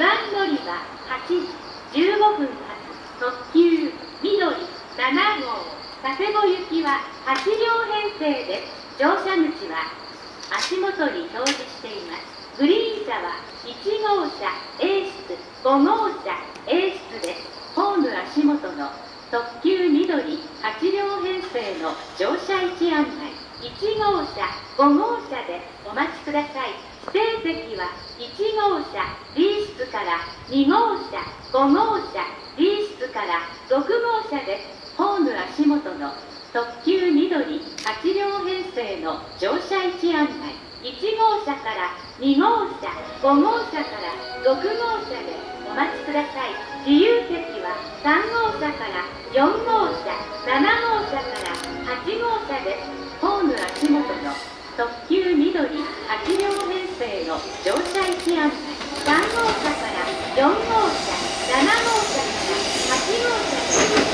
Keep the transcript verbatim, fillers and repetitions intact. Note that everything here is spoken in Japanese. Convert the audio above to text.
番乗り場はちじじゅうごふん発特急緑ななごう佐世保行きははちりょう編成です。乗車口は足元に表示しています。グリーン車はいちごうしゃ A 室、ごごうしゃ A 室です。ホーム足元の特急緑はちりょう編成の乗車位置案内。いちごうしゃ、ごごうしゃでお待ちください。指定席はいちごうしゃ B 室からにごうしゃ、ごごうしゃ D 室からろくごうしゃです。ホーム足元の特急緑はちりょう編成の乗車位置案内。いちごうしゃからにごうしゃ、ごごうしゃからろくごうしゃでお待ちください。自由席はさんごうしゃからよんごうしゃ、ななごうしゃからはちごうしゃです。ホーム足元の特急緑はちりょう編成の乗車位置案内。さんごうしゃからよんごうしゃ、ななごうしゃからはちごうしゃです。